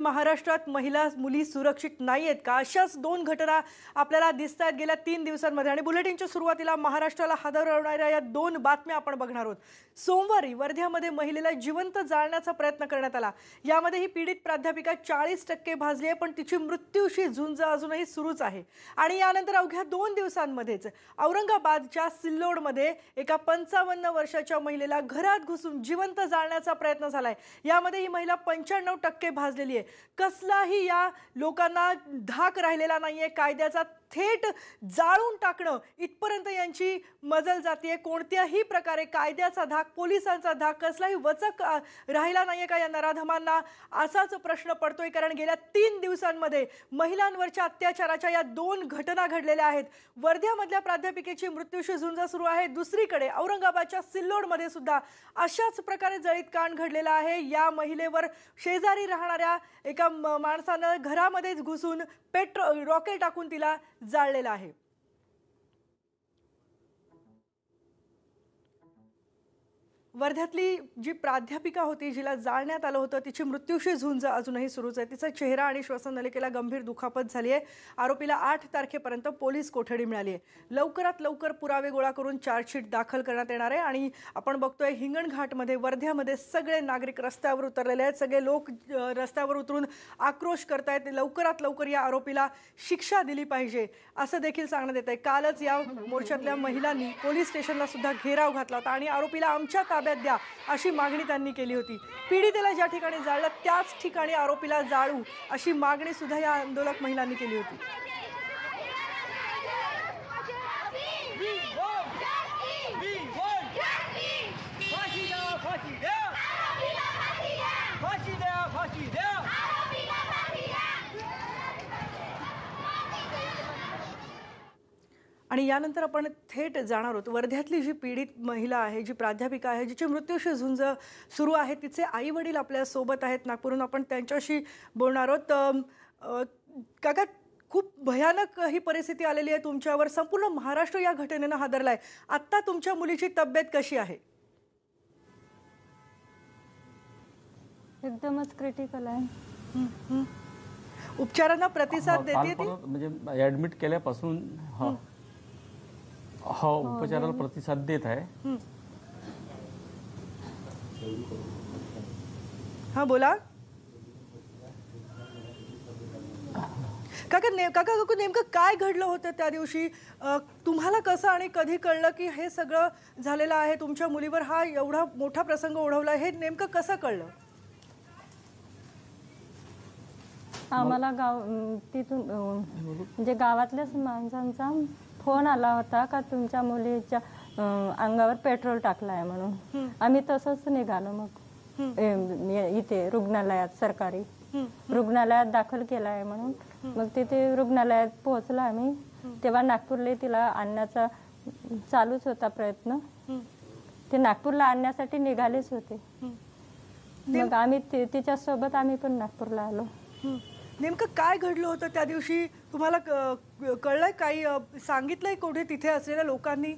महाराष्ट्रात मुली सुरक्षित नाहीयेत का? अशाच दोन घटना आपल्याला दिसत आहेत गेल्या 3 दिवसांमध्ये आणि बुलेटिनच्या सुरुवातीला महाराष्ट्राला हादरवणाऱ्या या दोन बातम्या आपण बघणार आहोत। सोमवारी वर्ध्यामध्ये महिलेला जिवंत जाळण्याचा प्रयत्न करण्यात आला। यामध्ये ही पीडित प्राध्यापिका 40% भाजली आहे, पण तिची मृत्यूशी झुंज अजूनही सुरूच आहे। आणि यानंतर अवघ्या 2 दिवसांमध्येच औरंगाबादच्या सिल्लोडमध्ये एका 55 वर्षाच्या महिलेला घरात घुसून जिवंत जाळण्याचा प्रयत्न झालाय। यामध्ये ही महिला 95% भाजलेली आहे। कसलाही या लोकांना धाक राहिलेला नाहीये। कायद्याचा थेट जाळून टाकणं इथपर्यंत यांची मजल जातीये। कोणत्याही प्रकारे कायद्याचा धाक, पोलिसांचा धाक, कसलाही वचक राहिला नाहीये का या नराधमांना, असाच प्रश्न पडतोय। कारण गेल्या 3 दिवसांमध्ये महिलांवरच्या अत्याचाराच्या या 2 घटना घडलेल्या आहेत। वर्ध्यामधल्या प्राध्यापिकेची मृत्यूशी झुंज सुरू आहे। दुसरीकडे औरंगाबादच्या सिल्लोडमध्ये सुद्धा अशाच प्रकारे जळीत कांड घडलेला आहे। या महिलेवर शेजारी राहणाऱ्या एका माणसानं घरामध्येच घुसून रॉकेल टाकून तिला जाळलेला आहे। वर्ध्यातली जी प्राध्यापिका होती जिला जाळण्यात आलं होतं, तिची मृत्यूशी झुंज अजूनही सुरूच आहे। तिचा चेहरा आणि श्वसननलिकेला गंभीर दुखापत झाली आहे। आरोपीला 8 तारखेपर्यंत पोलीस कोठडी मिळाली आहे। लवकरात लवकर पुरावे गोळा करून चार्जशीट दाखल करण्यात येणार आहे। आणि आपण बघतोय हिंगणघाटमध्ये, वर्ध्यामध्ये सगळे नागरिक रस्त्यावर उतरलेले आहेत। सगळे लोक रस्त्यावर उतरून आक्रोश करतायत। लवकरात लवकर या आरोपीला शिक्षा दिली पाहिजे असं देखील सांगण्यात येत आहे। कालच या मोर्चातल्या महिलांनी पोलीस स्टेशनला सुद्धा घेराव घातला होता आणि आरोपीला आमच्या ताब्यात द्या अशी मागणी त्यांनी केली होती। पीडितेला ज्या ठिकाणी जाळलं त्याच ठिकाणी आरोपीला जाळू अशी मागणी सुद्धा या आंदोलक महिलांनी केली होती। आणि यानंतर आपण थेट जाणार आहोत वर्ध्यातली जी पीडित महिला आहे, जी प्राध्यापिका आहे, जिची मृत्यूशी झुंज सुरू आहे, तिचे आई वडील आपल्या सोबत आहेत नागपूरहून। आपण त्यांच्याशी बोलणार आहोत। काका, खूप भयानक ही परिस्थिती आलेली आहे तुमच्यावर। संपूर्ण महाराष्ट्र या घटनेनं हादरलाय। आता तुमच्या मुलीची तब्येत कशी आहे? एकदमच क्रिटिकल आहे। उपचारांना प्रतिसाद देते ती? म्हणजे ऍडमिट केल्यापासून हो उपचाराला प्रतिसाद देत आहे। हा बोला काका। नेमकं काय घडलं होतं त्या दिवशी? तुम्हाला कसं आणि कधी कळलं की हे सगळं झालेलं आहे, तुमच्या मुलीवर हा एवढा मोठा प्रसंग ओढवला? हे नेमकं कसं कळलं? आम्हाला तिथून म्हणजे गावातल्याच माणसांचा फोन आला होता का तुमच्या मुलीच्या अंगावर पेट्रोल टाकलं आहे म्हणून। आम्ही तसंच निघालो मग इथे रुग्णालयात, सरकारी रुग्णालयात दाखल केलं आहे म्हणून। मग तिथे रुग्णालयात पोहोचलो आम्ही, तेव्हा नागपूरला तिला आणण्याचा चालूच होता प्रयत्न। ते नागपूरला आणण्यासाठी निघालेच होते। मग आम्ही तिच्यासोबत आम्ही पण नागपूरला आलो। नेमकं काय घडलं होतं त्या दिवशी? तुम्हाला कळलंय? काही सांगितलंय कुठे तिथे असलेल्या लोकांनी?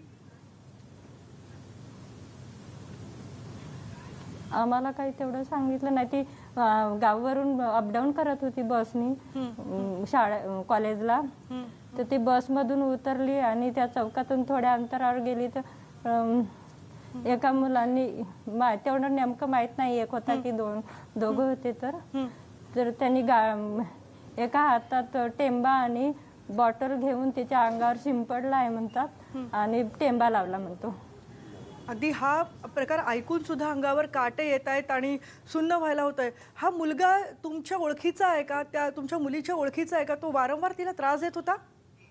आम्हाला काही तेवढं सांगितलं नाही। ती गावावरून अपडाऊन करत होती बसनी कॉलेजला। तर ती बसमधून उतरली आणि त्या चौकातून थोड्या अंतरावर गेली तर एका मुलांनी, तेवढं नेमकं माहित नाही एक होता की दोघं होते, तर त्यांनी एका हातात टेंबा आणि बॉटल घेऊन तिच्या अंगावर शिंपडला आहे म्हणतात आणि टेंबा लावला म्हणतो। अगदी हा प्रकार ऐकून सुद्धा अंगावर काटे येत आहेत आणि सुन्न व्हायला होतंय। हा मुलगा तुमच्या ओळखीचा आहे का? त्या तुमच्या मुलीच्या ओळखीचा आहे का? तो वारंवार तिला त्रास देत होता?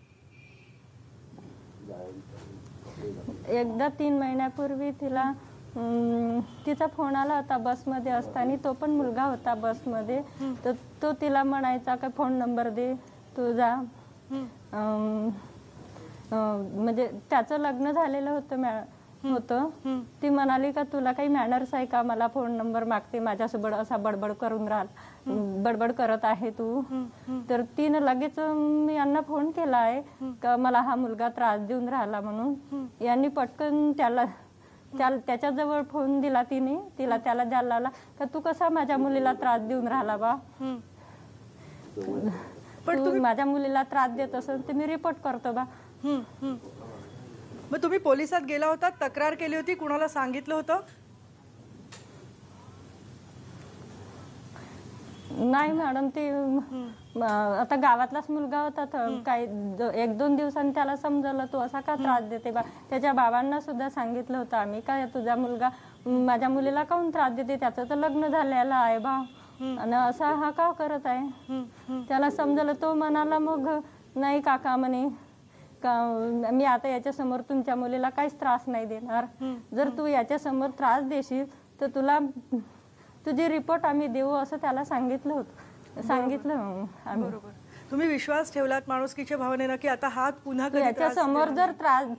एकदा 3 महिन्यापूर्वी तिला तिचा फोन आला होता बसमध्ये असताना। तो पण मुलगा होता बसमध्ये। तर तो तिला म्हणायचा का फोन नंबर दे तुझा। म्हणजे त्याचं लग्न झालेलं होतं। ती म्हणाली का तुला काही मॅनर्स आहे का, मला फोन नंबर मागते, माझ्यासोबत असा बडबड करून बडबड करत आहे तू। तर तिनं लगेच मी यांना फोन केला आहे का मला हा मुलगा त्रास देऊन राहिला म्हणून। यांनी पटकन त्याच्याजवळ फोन दिला तिला त्याला द्यायला लावला का तू कसा माझ्या मुलीला त्रास देऊन राहिला बा। पण तू माझ्या मुलीला त्रास देत असेल तर मी रिपोर्ट करतो बा. मग तुम्ही पोलिसात गेला होता, तक्रार केली होती, कुणाला सांगितलं होतं? नाही मॅडम, ते आता गावातलाच मुलगा होता तर काही 1-2 दिवसांनी त्याला समजलं तू असा का त्रास देते बा. त्याच्या बाबांना सुद्धा सांगितलं होतं आम्ही, काय तुझा मुलगा माझ्या मुलीला काहून त्रास देते, त्याचं तर लग्न झालेलं आहे बा आणि असा हा का करत आहे. त्याला समजलं, तो म्हणाला मग नाही काका म्हणे का मी आता याच्यासमोर तुमच्या मुलीला काहीच त्रास नाही देणार, जर तू याच्यासमोर त्रास देशील तर तुला तुझी रिपोर्ट आम्ही देऊ असं त्याला सांगितलं होतं. सांगितलं आम्ही. बरोबर. तुम्ही विश्वास ठेवलात माणुसकीच्या भावनेनं की आता हा पुन्हा कधी याच्या समोर जर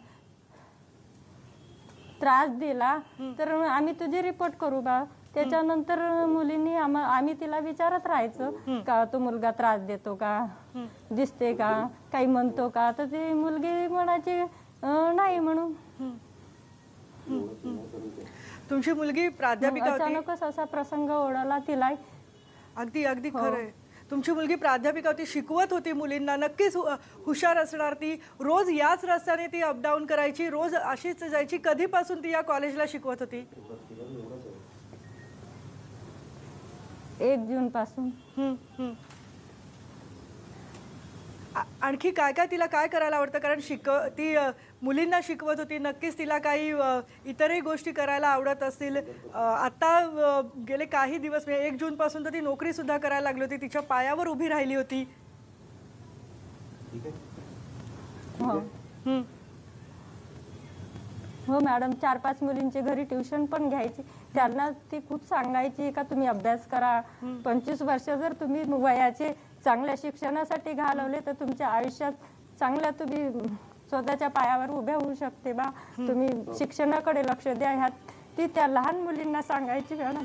त्रास दिला तर आम्ही तुझी रिपोर्ट करू बा. त्याच्यानंतर मुलींनी आम्ही तिला विचारत राहायचं का तो मुलगा त्रास देतो का, दिसते का, काही म्हणतो का, तर ती मुलगी म्हणायची नाही म्हणून. तुमची मुलगी प्राध्यापिका होती. अचानकच असा प्रसंग ओढवला तिला. अगदी अगदी खरं आहे. तुमची मुलगी प्राध्यापिका होती, शिकवत होती मुलींना, नक्कीच हुशार असणार ती. रोज याच रस्त्याने ती अपडाऊन करायची, रोज अशीच जायची. कधीपासून ती या कॉलेजला शिकवत होती? 1 जून पासून. आणखी काय काय तिला काय करायला आवडतं? कारण ती मुलींना शिकवत होती, नक्कीच तिला काही इतरही गोष्टी करायला आवडत असतील. आता गेले काही दिवस म्हणजे 1 जून पासून तर ती नोकरी सुद्धा करायला लागली होती, तिच्या पायावर उभी राहिली होती. हो मॅडम, 4-5 मुलींची घरी ट्युशन पण घ्यायची. त्यांना ती खूप सांगायची का तुम्ही अभ्यास करा. 25 वर्ष जर तुम्ही वयाचे चांगल्या शिक्षणासाठी घालवले तर तुमच्या आयुष्यात चांगल्या तुम्ही स्वतःच्या पायावर उभ्या होऊ शकते बा. तुम्ही शिक्षणाकडे लक्ष द्या. ह्यात ती त्या लहान मुलींना सांगायची मॅडम.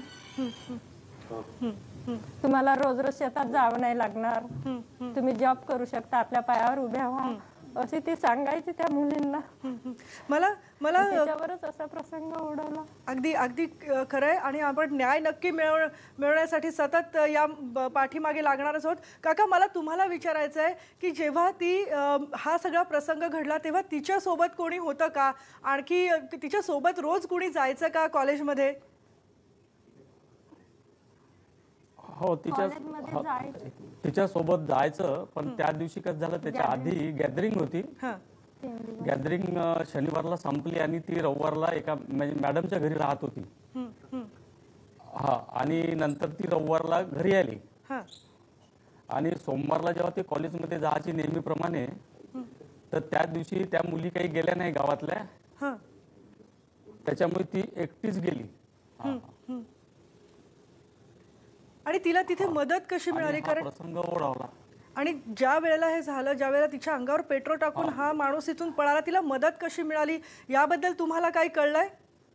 तुम्हाला रोज रोज शेतात जावं नाही लागणार, तुम्ही जॉब करू शकता, आपल्या पायावर उभ्या व्हा, अशी ती सांगायची त्या मुलींना. मला त्याच्यावरच असा प्रसंग ओढवला. अगदी अगदी खरं आहे. आणि आपण न्याय नक्की मिळवण्यासाठी सतत या पाठीमागे लागणारच आहोत. काका, मला तुम्हाला विचारायचं आहे की जेव्हा ती हा सगळा प्रसंग घडला तेव्हा तिच्यासोबत कोणी होतं का? आणखी तिच्यासोबत रोज कोणी जायचं का कॉलेजमध्ये? हो, तिच्यासोबत जायचं, पण त्या दिवशी कसं झालं, त्याच्या आधी गॅदरिंग होती. गॅदरिंग शनिवारला संपली आणि ती रविवारला एका मॅडमच्या घरी राहत होती. हा, आणि नंतर ती रविवारला घरी आली आणि सोमवारला जेव्हा ती कॉलेजमध्ये जायची नेहमीप्रमाणे, तर त्या दिवशी त्या मुली काही गेल्या नाही गावातल्या, त्याच्यामुळे ती एकटीच गेली. आणि तिला तिथे मदत कशी मिळाली? कारण प्रसंग ओढवला. आणि ज्या वेळेला हे झालं, ज्या वेळेला तिच्या अंगावर पेट्रोल टाकून हा माणूस इथून पळाला, तिला मदत कशी मिळाली याबद्दल तुम्हाला काही कळलंय?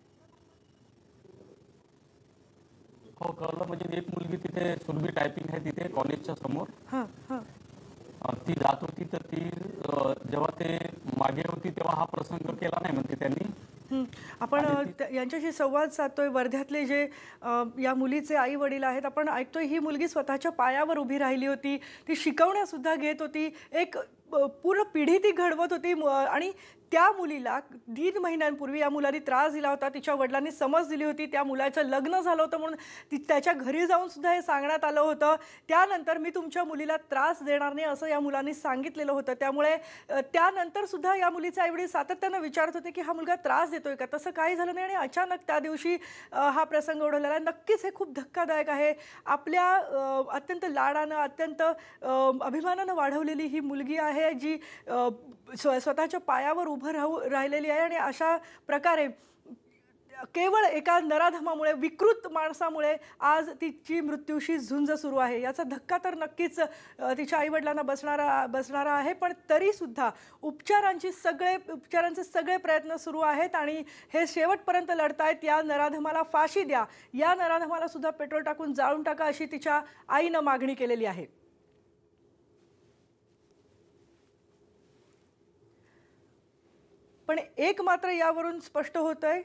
हो, कळलं. म्हणजे एक मुलगी तिथे सुरभी टायपिंग आहे तिथे कॉलेजच्या समोर, ती जात होती, तर ती जेव्हा ते मागे होती तेव्हा हा प्रसंग केला नाही म्हणते त्यांनी. आपण यांच्याशी संवाद साधतोय. वर्ध्यातले जे या मुलीचे आई वडील आहेत, आपण ऐकतोय ही मुलगी स्वतःच्या पायावर उभी राहिली होती, ती शिकवण्या सुद्धा घेत होती, एक पूर्ण पिढी ती घडवत होती. आणि त्या मुलीला 3 महिन्यांपूर्वी या मुलाने त्रास दिला होता. तिच्या वडिलांनी समज दिली होती, त्या मुलाचं लग्न झालं होतं म्हणून त्याच्या घरी जाऊन सुद्धा हे सांगण्यात आलं होतं. त्यानंतर मी तुमच्या मुलीला त्रास देणार नाही असं या मुलांनी सांगितलेलं होतं. त्यामुळे त्यानंतर सुद्धा या मुलीचे आईवडील सातत्यानं विचारत होते की हा मुलगा त्रास देतोय का. तसं काही झालं नाही आणि अचानक त्या दिवशी हा प्रसंग ओढवलेला आहे. नक्कीच हे खूप धक्कादायक आहे. आपल्या अत्यंत लाडानं, अत्यंत अभिमानानं वाढवलेली ही मुलगी आहे, जी स्वतःच्या पायावर उभं राहिलेली आहे. आणि अशा प्रकारे केवळ एका नराधमामुळे, विकृत माणसामुळे आज तिची मृत्यूशी झुंज सुरू आहे. याचा धक्का तर नक्कीच तिच्या आईवडिलांना बसणारा आहे. पण तरीसुद्धा उपचारांचे सगळे प्रयत्न सुरू आहेत आणि हे शेवटपर्यंत लढतायत. या नराधमाला फाशी द्या, या नराधमाला सुद्धा पेट्रोल टाकून जाळून टाका, अशी तिच्या आईनं मागणी केलेली आहे. पण एक मात्र यावरून स्पष्ट होतंय,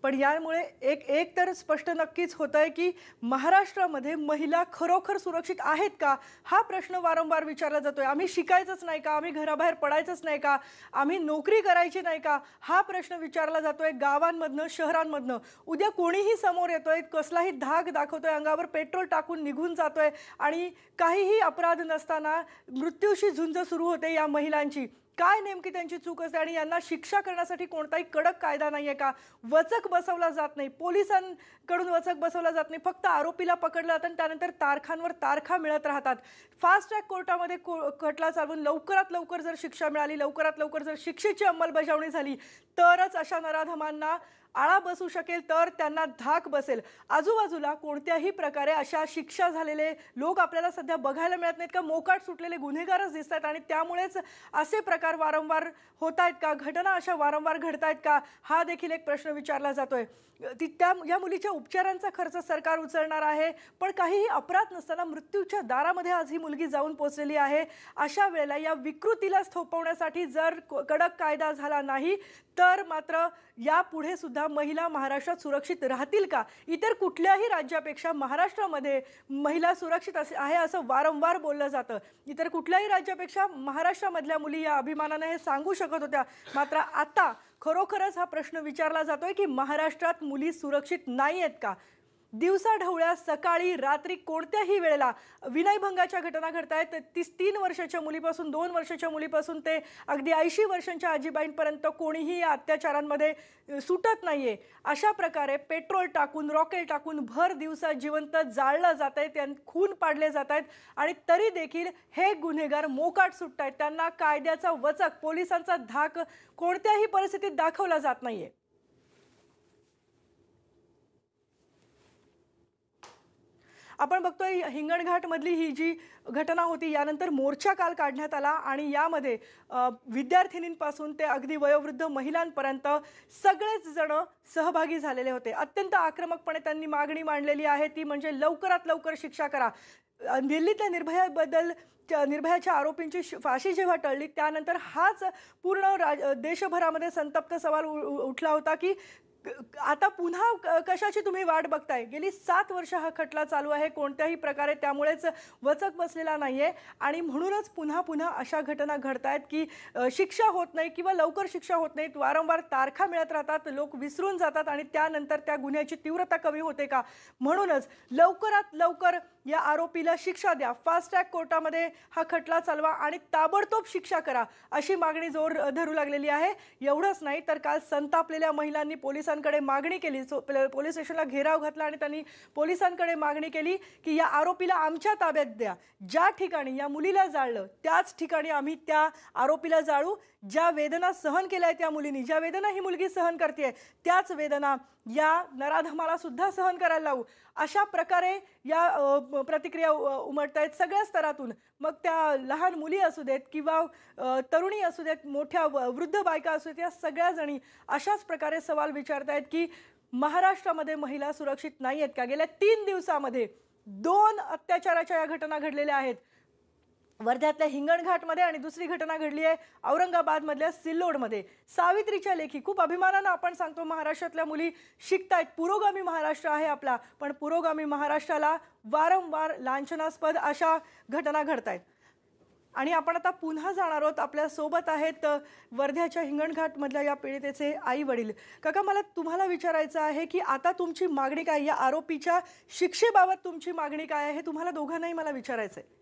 पण यामुळे एक तर स्पष्ट नक्कीच होतंय की महाराष्ट्रामध्ये महिला खरोखर सुरक्षित आहेत का हा प्रश्न वारंवार विचारला जातोय. आम्ही शिकायचंच नाही का, आम्ही घराबाहेर पडायचंच नाही का, आम्ही नोकरी करायची नाही का, हा प्रश्न विचारला जातोय गावांमधनं शहरांमधनं. उद्या कोणीही समोर येतोय, कसलाही धाक दाखवतोय, अंगावर पेट्रोल टाकून निघून जातोय आणि काहीही अपराध नसताना मृत्यूशी झुंज सुरू होते या महिलांची. काय नेमकी त्यांची चूक असते आणि यांना शिक्षा करण्यासाठी कोणताही कडक कायदा नाहीये का, वचक बसवला जात नाही, पोलिसांकडून वचक बसवला जात नाही, फक्त आरोपीला पकडलं जातं आणि त्यानंतर तारखांवर तारखा मिळत राहतात. फास्ट ट्रॅक कोर्टामध्ये खटला चालवून लवकरात लवकर जर शिक्षा मिळाली, लवकरात लवकर जर शिक्षेची अंमलबजावणी झाली तरच अशा नराधमांना आळा बसू शकेल, तर त्यांना धाक बसेल. आजूबाजूला कोणत्याही प्रकारे अशा शिक्षा झालेले लोक आपल्याला सध्या बघायला मिळत नाहीत का, मोकाट सुटलेले गुन्हेगारच दिसत आहेत आणि त्यामुळेच असे प्रकार वारंवार होत आहेत का, घटना अशा वारंवार घडत आहेत का, हा देखील एक प्रश्न विचारला जातोय. या मुलीच्या उपचारांचा खर्च सरकार उचलणार आहे, पण काहीही अपराध नसताना मृत्यूच्या दारामध्ये आज ही मुलगी जाऊन पोहोचलेली आहे. अशा वेळेला या विकृतीला थोपवण्यासाठी जर कडक कायदा झाला नाही तर मात्र यापुढे सुद्धा महिला महाराष्ट्रात सुरक्षित राहतील का? इतर कुठल्याही राज्यापेक्षा महाराष्ट्रामध्ये महिला सुरक्षित आहे असं वारंवार बोललं जातं. इतर कुठल्याही राज्यापेक्षा महाराष्ट्रामधल्या मुली या अभिमानाने हे सांगू शकत होत्या. मात्र आता खरोखरच हा प्रश्न विचारला जातोय की महाराष्ट्रात मुली सुरक्षित नाही आहेत का? दिवसाढवळ्या सकाळी रात्री कोणत्याही वेळेला विनयभंगाच्या घटना घडतायत. 3 वर्षाच्या मुलीपासून 2 वर्षाच्या मुलीपासून ते अगदी 80 वर्षांच्या आजीबाईंपर्यंत कोणीही या अत्याचारांमध्ये सुटत नाहीये. अशा प्रकारे पेट्रोल टाकून, रॉकेल टाकून भर दिवसा जिवंत जाळलं जात आहे, त्यांना खून पाडले जात आहेत आणि तरी देखील हे गुन्हेगार मोकाट सुटत आहेत. त्यांना कायद्याचा वचक, पोलिसांचा धाक कोणत्याही परिस्थितीत दाखवला जात नाहीये. आपण बघतोय हिंगणघाटमधली ही जी घटना होती यानंतर मोर्चा काल काढण्यात आला आणि यामध्ये विद्यार्थिनींपासून ते अगदी वयोवृद्ध महिलांपर्यंत सगळेच जण सहभागी झालेले होते. अत्यंत आक्रमकपणे त्यांनी मागणी मांडलेली आहे, ती म्हणजे लवकरात लवकर शिक्षा करा. दिल्लीतल्या निर्भयाच्या आरोपींची फाशी जेव्हा टळली त्यानंतर हाच पूर्ण देशभरामध्ये संतप्त सवाल उठला होता की आता पुन्हा कशाची तुम्ही वाट बघताय? गेली 7 वर्ष हा खटला चालू आहे, कोणत्याही प्रकारे त्यामुळेच वचक बसलेला नाहीये आणि म्हणूनच पुन्हा पुन्हा अशा घटना घडतायत की शिक्षा होत नाही किंवा लवकर शिक्षा होत नाहीत, वारंवार तारखा मिळत राहतात, लोक विसरून जातात आणि त्यानंतर त्या गुन्ह्याची तीव्रता कमी होते का? म्हणूनच लवकरात लवकर या आरोपीला शिक्षा द्या, फास्ट ट्रॅक कोर्टामध्ये हा खटला चालवा आणि ताबडतोब शिक्षा करा, अशी मागणी जोर धरू लागलेली आहे. एवढंच नाही तर काल संतापलेल्या महिलांनी पोलिसांकडे मागणी केली, पोलीस स्टेशनला घेराव घातला आणि त्यांनी पोलिसांकडे मागणी केली की या आरोपीला आमच्या ताब्यात द्या. ज्या ठिकाणी या मुलीला जाळलं त्याच ठिकाणी आम्ही त्या आरोपीला जाळू. ज्या वेदना सहन केल्या त्या मुलींनी, ज्या वेदना ही मुलगी सहन करते त्याच वेदना या नराधमाला सुद्धा सहन करायला लावू. अशा प्रकारे या प्रतिक्रिया उमटत आहेत सगळ्या स्तरातून. मग त्या लहान मुली असू देत किंवा तरुणी असू देत, मोठ्या वृद्ध बायका असू देत, या सगळ्या जणी अशाच प्रकारे सवाल विचारत आहेत की महाराष्ट्रामध्ये महिला सुरक्षित नाही आहेत का? गेल्या 3 दिवसामध्ये 2 अत्याचाराच्या या घटना घडलेल्या आहेत. वर्ध्यातल्या हिंगणघाटमध्ये आणि दुसरी घटना घडली आहे औरंगाबादमधल्या सिल्लोडमध्ये. सावित्रीच्या लेखी खूप अभिमानानं आपण सांगतो महाराष्ट्रातल्या मुली शिकतायत, पुरोगामी महाराष्ट्र आहे आपला, पण पुरोगामी महाराष्ट्राला वारंवार लांछनास्पद अशा घटना घडतायत. आणि आपण आता पुन्हा जाणार आहोत. आपल्या सोबत आहेत वर्ध्याच्या हिंगणघाटमधल्या या पीडितेचे आई वडील. काका, मला तुम्हाला विचारायचं आहे की आता तुमची मागणी काय, या आरोपीच्या शिक्षेबाबत तुमची मागणी काय आहे, हे तुम्हाला दोघांनाही मला विचारायचं आहे.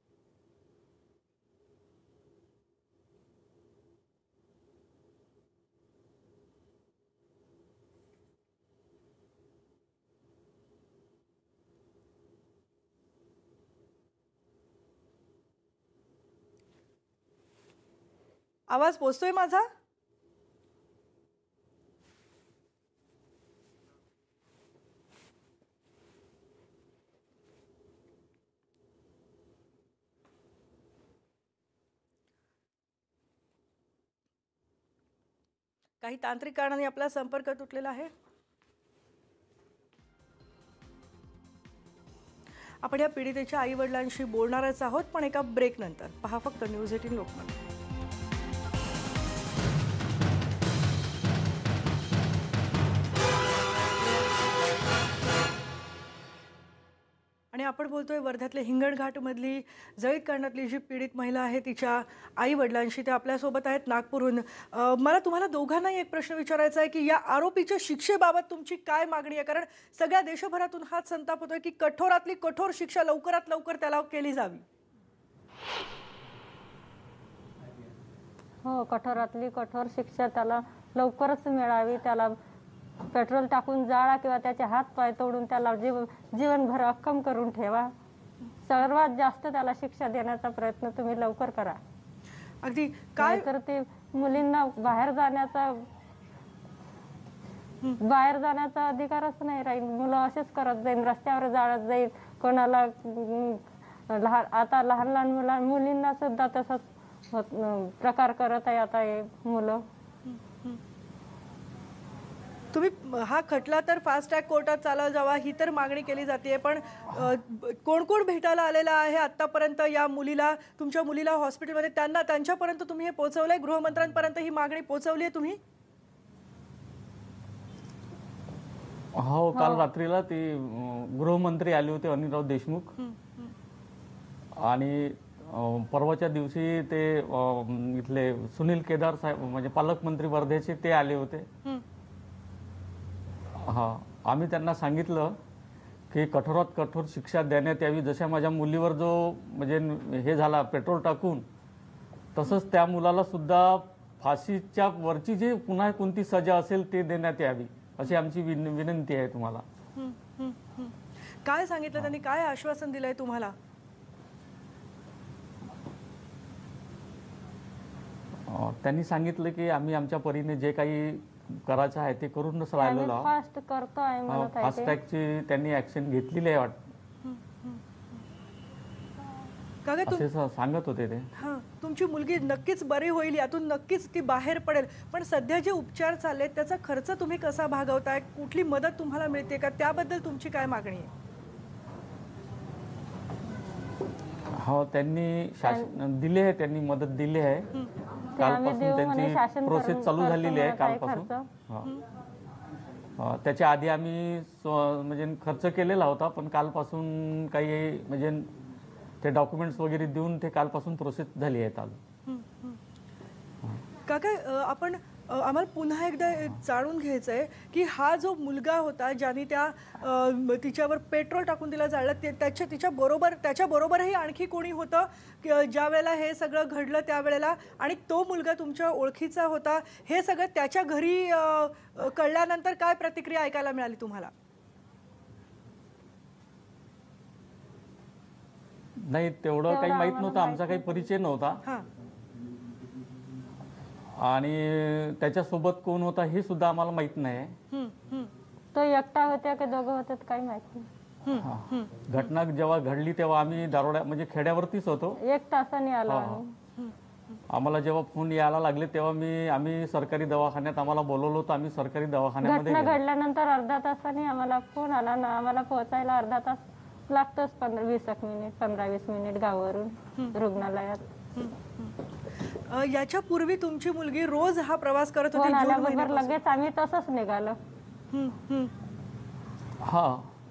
आवाज पोचतोय माझा? काही तांत्रिक कारणाने आपला संपर्क तुटलेला आहे. आपण या पीडितेच्या आई वडिलांशी बोलणारच आहोत, पण एका ब्रेक नंतर. पहा फक्त न्यूज 18 लोकमत. आणि आपण बोलतोय वर्ध्यातल्या हिंगणघाटमधली जळीत कांडातली जी पीडित महिला आहे तिच्या आई वडिलांशी. ते आपल्यासोबत आहेत नागपूरहून. मला तुम्हाला दोघांनाही एक प्रश्न विचारायचा आहे की या आरोपीच्या शिक्षेबाबत तुमची काय मागणी आहे? कारण सगळ्या देशभरातून हाच संताप होतोय की कठोरातली कठोर शिक्षा लवकरात लवकर त्याला केली जावी. हो, कठोरातली कठोर शिक्षा त्याला लवकरच मिळावी. त्याला पेट्रोल टाकून जाळा किंवा त्याचे हात पाय तोडून त्याला जीवनभर अक्कम करून ठेवा. सर्वात जास्त त्याला शिक्षा देण्याचा प्रयत्न तुम्ही लवकर करा. अगदी काय तर ते मुलींना बाहेर जाण्याचा अधिकारच नाही राहील. मुलं असेच करत जाईल, रस्त्यावर जाळत जाईल. कोणाला आता लहान लहान मुलींना सुद्धा तसंच प्रकार करत आहे आता हे मुलं. तुम्ही हा खटला तर फास्ट ट्रॅक कोर्टात चालला जावा ही तर मागणी केली जाते, पण कोण कोण भेटायला आलेला आहे आतापर्यंत या मुलीला, तुमच्या मुलीला हॉस्पिटलमध्ये? त्यांच्यापर्यंत तुम्ही हे पोहोचवलंय? गृहमंत्र्यांपर्यंत ही मागणी पोहोचवली आहे तुम्ही? हो, काल रात्रीला ते गृहमंत्री आले होते अनिलराव देशमुख, आणि परवाच्या दिवशी ते इथले सुनील केदार साहेब म्हणजे पालकमंत्री वर्ध्याचे ते आले होते. हा, आम्ही त्यांना सांगितलं की कठोरात कठोर शिक्षा देण्यात यावी. जशा माझ्या मुलीवर जो म्हणजे हे झाला पेट्रोल टाकून, तसंच त्या मुलाला सुद्धा फाशीच्या वरची जी पुन्हा कोणती सजा असेल ते देण्यात यावी अशी आमची विनंती आहे तुम्हाला. काय सांगितलं त्यांनी? काय आश्वासन दिलंय तुम्हाला? त्यांनी सांगितलं की आम्ही आमच्या परीने जे काही करायचं आहे ते करूनच राहिलेलो फास्ट करतोय म्हणत आहे. फास्ट ट्रॅकची त्यांनी ऍक्शन घेतलेली आहे वाटतं, असे सांगत होते ते. हां, तुमची मुलगी नक्कीच बरी होईल, यातून नक्कीच ती बाहेर पडेल. पण सध्या जे उपचार चाललेत त्याचा खर्च तुम्ही कसा भागवताय? कुठली मदत तुम्हाला मिळते का? त्याबद्दल तुमची काय मागणी आहे? हो, त्यांनी दिली आहे, त्यांनी मदत दिली आहे. कालपासून त्यांची प्रोसेस चालू झालेली आहे कालपासून. त्याच्या आधी आम्ही म्हणजे खर्च केलेला होता, पण कालपासून काही म्हणजे ते डॉक्युमेंट्स वगैरे देऊन ते कालपासून प्रोसेस झाली आहे चालू. काका, आपण आम्हाला पुन्हा एकदा जाणून घ्यायचं आहे की हा जो मुलगा होता ज्याने तिच्यावर पेट्रोल टाकून तिला जाळलं, त्याच्याबरोबरही आणखी कोणी होतं ज्या वेळेला हे सगळं घडलं त्यावेळेला? आणि तो मुलगा तुमच्या ओळखीचा होता? हे सगळं त्याच्या घरी कळल्यानंतर काय प्रतिक्रिया ऐकायला मिळाली तुम्हाला? नाही, तेवढं काही माहित नव्हतं, आमचा काही परिचय नव्हता. आणि त्याच्यासोबत कोण होता हे सुद्धा आम्हाला माहित नाही. तो एकटा होता की दोघं होते काही माहित नाही. घटना जेव्हा घडली तेव्हा आम्ही दारोड्या म्हणजे खेड्यावरतीच होतो. 1 तासाने आलो. आम्हाला जेव्हा फोन यायला लागले तेव्हा आम्ही सरकारी दवाखान्यात आम्हाला बोलवलं होतं. आम्ही सरकारी दवाखान्यामध्ये घटना घडल्यानंतर अर्धा तासाने आम्हाला फोन आला ना. आम्हाला पोहोचायला अर्धा तास लागतोच, 15-20 मिनिट गावावरून रुग्णालयात. याच्यापूर्वी तुमची मुलगी रोज हा प्रवास करत होती? लगेच आम्ही तसंच निघालो. हा,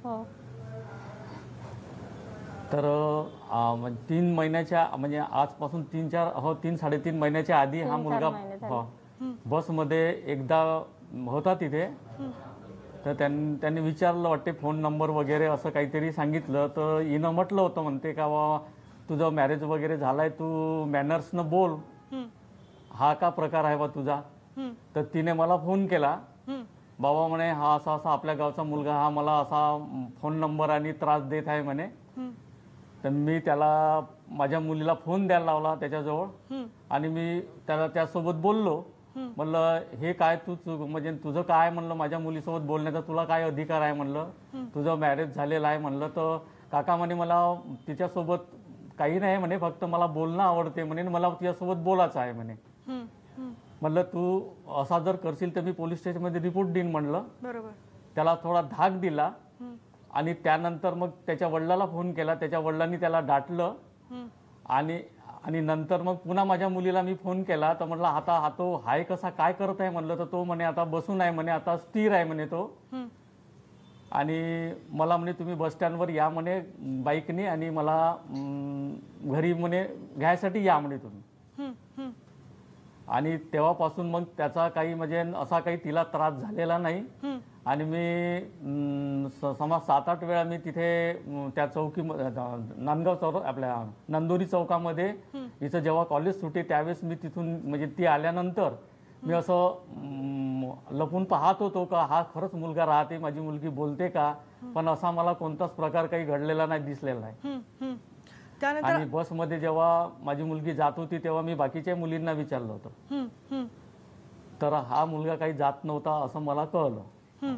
तर 3 महिन्याच्या म्हणजे आजपासून 3-3.5 महिन्याच्या आधी हा मुलगा बसमध्ये एकदा होता तिथे. तर त्यांनी विचारलं वाटते फोन नंबर वगैरे असं काहीतरी सांगितलं. तर हिनं म्हटलं होतं म्हणते का बाबा तुझं मॅरेज वगैरे झालाय, तू मॅनर्सनं बोल, हा का प्रकार आहे बा तुझा? तर तिने मला फोन केला, बाबा म्हणे हा असा असा आपल्या गावचा मुलगा, हा मला असा फोन नंबर आणि त्रास देत आहे म्हणे. तर मी त्याला माझ्या मुलीला फोन द्यायला लावला त्याच्याजवळ, आणि मी त्यासोबत बोललो. म्हणलं हे काय तू म्हणजे तुझं काय म्हणलं माझ्या मुलीसोबत बोलण्याचा तुला काय अधिकार आहे म्हणलं, तुझं मॅरेज झालेलं आहे म्हणलं. तर काका म्हणे मला तिच्यासोबत काही नाही म्हणे, फक्त मला बोलणं आवडते म्हणे, मला तिच्यासोबत बोलायचं आहे म्हणे. म्हणलं तू असा जर करशील तर मी पोलीस स्टेशनमध्ये रिपोर्ट देईन म्हणलं. बरोबर. त्याला थोडा धाक दिला, आणि त्यानंतर मग त्याच्या वडिलाला फोन केला. त्याच्या वडिलांनी त्याला डाटलं, आणि नंतर मग पुन्हा माझ्या मुलीला मी फोन केला. तर म्हटलं आता हा तो हाय कसा काय करत आहे म्हणलं. तर तो म्हणे आता बसून आहे म्हणे, आता स्थिर आहे म्हणे तो, आणि मला म्हणे तुम्ही बस स्टँडवर या म्हणे बाईकने आणि मला घरी म्हणे घ्यायसाठी या म्हणे तुम्ही. आणि तेव्हापासून मग त्याचा काही म्हणजे असा काही तिला त्रास झालेला नाही. आणि मी समज 7-8 वेळा मी तिथे त्या चौकी नांदगाव चौक आपल्या नंदोरी चौकामध्ये हिचं जेव्हा कॉलेज सुटे त्यावेळेस मी तिथून म्हणजे ती आल्यानंतर मी असं लपून पाहत होतो का हा खरंच मुलगा राहते, माझी मुलगी बोलते का, पण असा मला कोणताच प्रकार काही घडलेला नाही, दिसलेला नाही. आणि बसमध्ये जेव्हा माझी मुलगी जात होती तेव्हा मी बाकीच्या मुलींना विचारलं होतं, तर हा मुलगा काही जात नव्हता असं मला कळलं.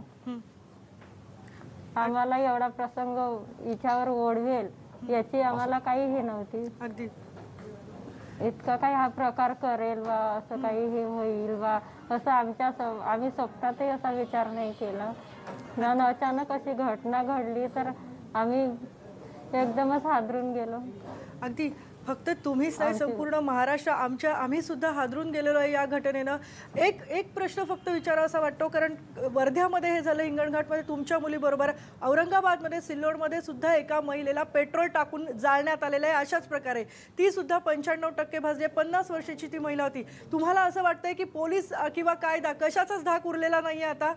आम्हाला एवढा प्रसंग हिच्यावर ओढवेल याची आम्हाला काही हे नव्हती. अगदी इतका काही हा प्रकार करेल वा असं काही हे होईल वा असं आम्ही स्वप्नातही असा विचार नाही केला. आणि अचानक अशी घटना घडली तर आम्ही एकदमच हादरून गेलो. अगदी फक्त तुम्हीच नाही, संपूर्ण महाराष्ट्र आम्ही सुद्धा हादरून गेलेलो आहे या घटनेनं. एक प्रश्न फक्त विचारावा वाटतो, कारण वर्ध्यामध्ये हे झालं, हिंगणघाटमध्ये तुमच्या मुलीबरोबर, औरंगाबादमध्ये सिल्लोडमध्ये सुद्धा एका महिलेला पेट्रोल टाकून जाळण्यात आलेलं आहे अशाच प्रकारे. ती सुद्धा 95% भाजली. 50 वर्षाची ती महिला होती. तुम्हाला असं वाटतंय की पोलीस किंवा कायदा कशाचाच धाक उरलेला नाहीये आता?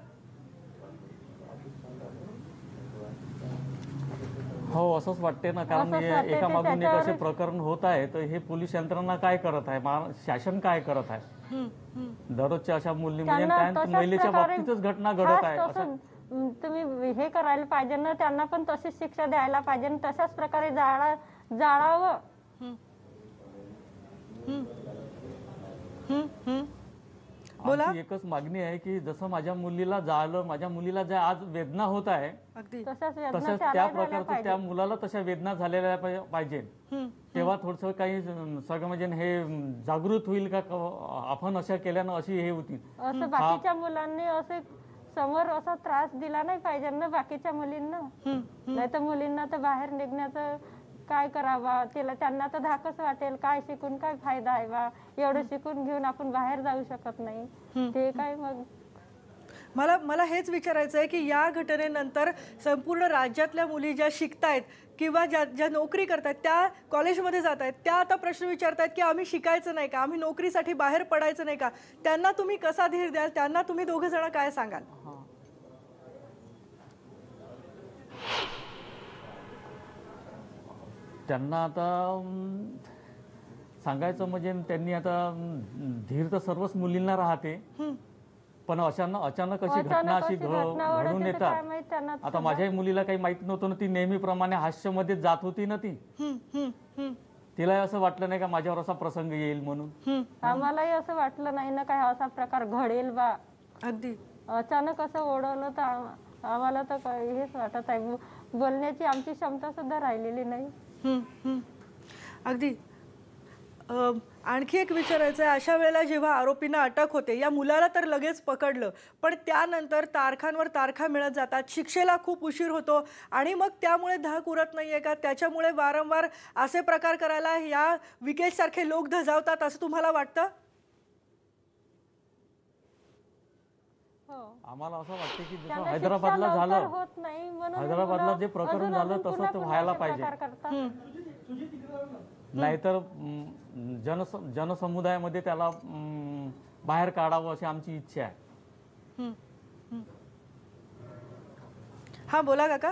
हो, असंच वाटते ना, कारण एका मागून एक असे प्रकरण होत आहे, तर हे पोलीस यंत्रणा काय करत आहे, शासन काय करत आहे? दररोजच्या अशा मुली म्हणजे महिलेच्या बाबतीतच घटना घडत आहे. तुम्ही हे करायला पाहिजे ना, त्यांना पण तशीच शिक्षा द्यायला पाहिजे, तशाच प्रकारे जाळावं. आमची एकच मागणी आहे की जसं माझ्या मुलीला जाळलं, माझ्या मुलीला ज्या आज वेदना होत आहे तसंच त्या प्रकारचं त्या मुलाला तशा वेदना झालेल्या पाहिजे. तेव्हा थोडस काही सगळं म्हणजे हे जागृत होईल का आपण अशा केल्यानं अशी हे होती. असं बाकीच्या मुलांनी असे समोर असा त्रास दिला नाही पाहिजे ना बाकीच्या मुलींना. नाही तर मुलींना तर बाहेर निघण्याचं काय करावा, त्यांना तर धाकच वाटेल, काय शिकून काय फायदा आहे बा, एवढं शिकून घेऊन आपण बाहेर जाऊ शकत नाही. ते काय मग मला हेच विचारायचं आहे की या घटनेनंतर संपूर्ण राज्यातल्या मुली ज्या शिकतायत किंवा ज्या नोकरी करतायत, त्या कॉलेजमध्ये जात आहेत, त्या आता प्रश्न विचारतायत की आम्ही शिकायचं नाही का, आम्ही नोकरीसाठी बाहेर पडायचं नाही का, त्यांना तुम्ही कसा धीर द्याल? त्यांना तुम्ही दोघं जण काय सांगाल? त्यांना आता सांगायचं म्हणजे त्यांनी आता धीर तर सर्वच मुलींना राहते, पण अचानक अशी घटना अशी घडून येतात. आता माझ्याही मुलीला काही माहित नव्हतं ना, ती नेहमीप्रमाणे हास्यमध्ये जात होती ना, तिला असं वाटलं नाही का माझ्यावर असा प्रसंग येईल म्हणून. आम्हालाही असं वाटलं नाही ना काय असा प्रकार घडेल बा. अगदी अचानक असं ओढवलं तर आम्हाला तर हेच वाटत आहे, बोलण्याची आमची क्षमता सुद्धा राहिलेली नाही. अगदी आणखी एक विचारायचं आहे, अशा वेळेला जेव्हा आरोपींना अटक होते, या मुलाला तर लगेच पकडलं, पण त्यानंतर तारखांवर तारखा मिळत जातात, शिक्षेला खूप उशीर होतो आणि मग त्यामुळे धाक उरत नाहीये का? त्याच्यामुळे वारंवार असे प्रकार करायला या विकेश सारखे लोक धजावतात असं तुम्हाला वाटतं? आम्हाला असं वाटतं की जसं हैदराबादला झालं, हैदराबादला जे प्रकरण झालं तसं ते व्हायला पाहिजे. नाहीतर जनसमुदायामध्ये त्याला बाहेर काढावं अशी आमची इच्छा आहे. हा बोला काका.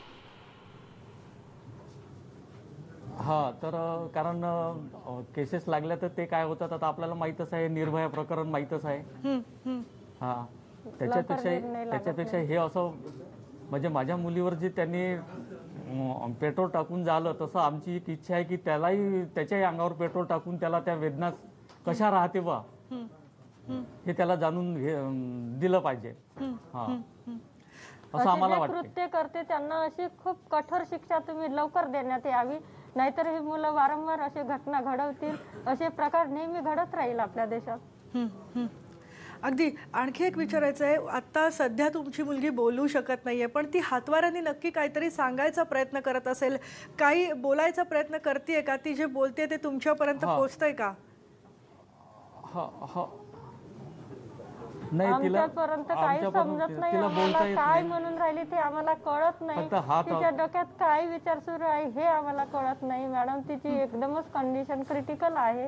हा, तर कारण केसेस लागल्या तर ते काय होतात आता आपल्याला माहीतच आहे, निर्भया प्रकरण माहीतच आहे. हा, त्याच्यापेक्षा हे असं म्हणजे माझ्या मुलीवर जे त्यांनी पेट्रोल टाकून झालं, तसं आमची एक इच्छा आहे की त्यालाही त्याच्याही अंगावर पेट्रोल टाकून त्याला त्या वेदना कशा राहते बा हे त्याला जाणून दिलं पाहिजे. हा, असं आम्हाला वाटतं. कृत्य करते त्यांना अशी खूप कठोर शिक्षा तुम्ही लवकर देण्यात यावी, नाहीतर ही मुलं वारंवार अशी घटना घडवतील, असे प्रकार नेहमी घडत राहील आपल्या देशात. अगदी आणखी एक विचारायचं आहे, आता सध्या तुमची मुलगी बोलू शकत नाहीये, पण ती हातवाऱ्याने नक्की काहीतरी सांगायचा प्रयत्न करत असेल, काही बोलायचा प्रयत्न करतेय का? ती जे बोलते ते तुमच्यापर्यंत पोहोचतंय का? नाही, तिला- आमच्यापर्यंत काही आमच्यापर्यंत समजत नाही तिला आम्हाला, बोलता येत काय नाही. म्हणून राहिली ते आम्हाला कळत नाही. फक्त हात- तिच्या डोक्यात काय विचार सुरू आहे हे आम्हाला कळत नाही मॅडम. तिची एकदमच कंडिशन क्रिटिकल आहे.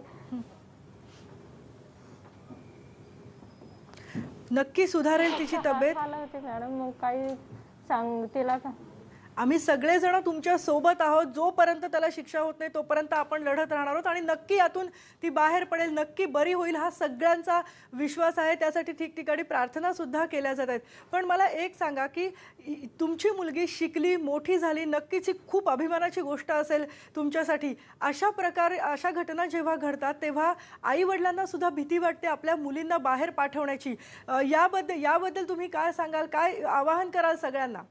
नक्की सुधारेल तिची तब्येत. झालं होते मॅडम, मग काही सांग तिला आम्ही सगळेजण तुमच्या सोबत आहोत. जोपर्यंत त्याला शिक्षा होत नाही तोपर्यंत आपण लढत राहणार आहोत आणि नक्की यातून ती बाहेर पडेल, नक्की बरी होईल हा सगळ्यांचा विश्वास आहे. त्यासाठी ठिकठिकाणी प्रार्थना सुद्धा केल्या जात आहेत. पण मला एक सांगा की तुमची मुलगी शिकली, मोठी झाली, नक्कीच ही खूप अभिमानाची गोष्ट असेल तुमच्यासाठी. अशा घटना जेव्हा घडतात तेव्हा आई वडिलांना सुद्धा भीती वाटते आपल्या मुलींना बाहेर पाठवण्याची. याबद्दल तुम्ही काय सांगाल, काय आवाहन कराल सगळ्यांना?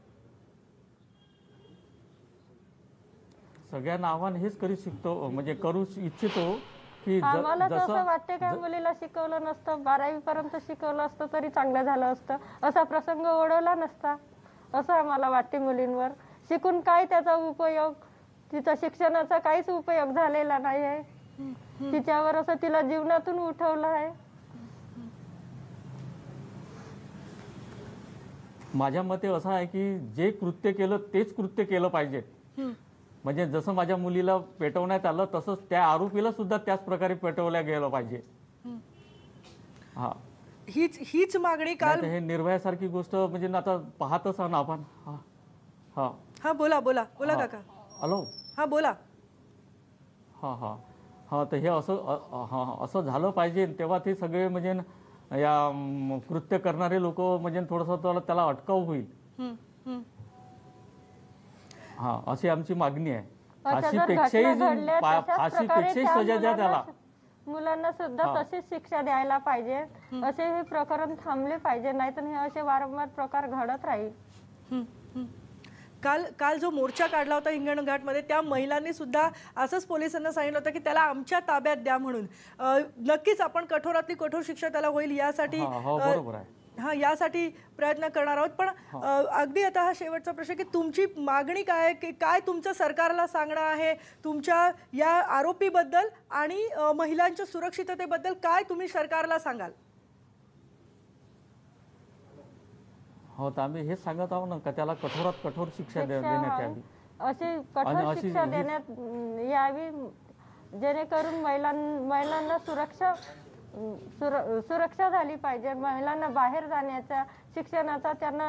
सगळ्यांना आव्हान हेच करू इच्छितो की आम्हाला तर असं वाटते काय मुलीला शिकवलं नसतं, 12वी पर्यंत शिकवलं असतं तरी चांगलं झालं असतं, असा प्रसंग ओढवला नसता असं आम्हाला वाटते. मुलींवर शिकून काय त्याचा उपयोग, तिचा शिक्षणाचा काहीच उपयोग झालेला नाही आहे. तिच्यावर असं तिला जीवनातून उठवलं आहे. माझ्या मते असं आहे की जे कृत्य केलं तेच कृत्य केलं पाहिजे. म्हणजे जसं माझ्या मुलीला पेटवण्यात आलं तसंच त्या आरोपीला सुद्धा त्याच प्रकारे पेटवल्या गेलं पाहिजे. हा, हीच मागणी काल. हे निर्भयासारखी गोष्ट म्हणजे आता पाहतच आहोत ना आपण. हा हा हा, बोला बोला बोला काका. हॅलो, हा बोला. हा हा हा तर हे असं झालं पाहिजे, तेव्हा ते सगळे म्हणजे या कृत्य करणारे लोक म्हणजे थोडंसं त्याला अटकाव होईल. हा, अशी आमची मागणी आहे. फाशीपेक्षाही सजा द्या त्याला. मुलांना सुद्धा तशीच शिक्षा द्यायला पाहिजे. असे हे प्रकरण थांबले पाहिजे, नाहीतर हे असे वारंवार प्रकार घडत राहील. काल जो मोर्चा काढला होता हिंगणघाटमध्ये त्या महिलांनी सुद्धा असंच पोलिसांना सांगितलं होतं की त्याला आमच्या ताब्यात द्या म्हणून. नक्कीच आपण कठोरातली कठोर शिक्षा त्याला होईल यासाठी बरोबर आहे. यासाठी प्रयत्न करणार आहोत. पण अगदी आता हा शेवटचा प्रश्न की तुमची मागणी काय, की काय तुमचं सरकारला सांगणं आहे तुमच्या या आरोपीबद्दल आणि महिलांच्या सुरक्षिततेबद्दल काय तुम्ही सरकारला सांगाल? हो, तर आम्ही हेच सांगत आहोत ना का त्याला कठोरात कठोर शिक्षा देण्यात यावी. अशी कठोर शिक्षा देण्यात यावी जेणेकरून महिलांना सुरक्षा झाली पाहिजे. महिलांना बाहेर जाण्याचा, शिक्षणाचा त्यांना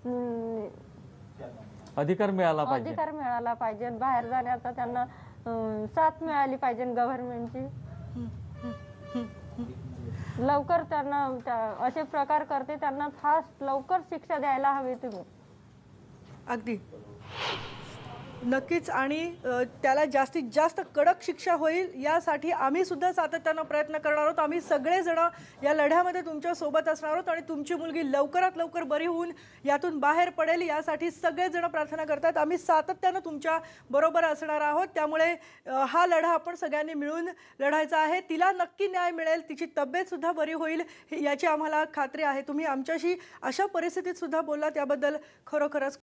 अधिकार मिळाला पाहिजे. बाहेर जाण्याचा त्यांना साथ मिळाली पाहिजे गव्हर्नमेंटची. लवकर त्यांना असे प्रकार करते त्यांना फास्ट लवकर शिक्षा द्यायला हवी तुम्ही. अगदी नक्कीच. आणि त्याला जास्तीत जास्त कडक शिक्षा होईल यासाठी आम्ही सुद्धा सातत्यानं प्रयत्न करणार आहोत. आम्ही सगळेजण या लढ्यामध्ये तुमच्या सोबत असणार आहोत आणि तुमची मुलगी लवकरात लवकर बरी होऊन यातून बाहेर पडेल यासाठी सगळेजण प्रार्थना करतात. आम्ही सातत्यानं तुमच्या बरोबर असणार आहोत. त्यामुळे हा लढा आपण सगळ्यांनी मिळून लढायचा आहे. तिला नक्की न्याय मिळेल, तिची तब्येत सुद्धा बरी होईल याची आम्हाला खात्री आहे. तुम्ही आमच्याशी अशा परिस्थितीत सुद्धा बोललात याबद्दल खरोखरच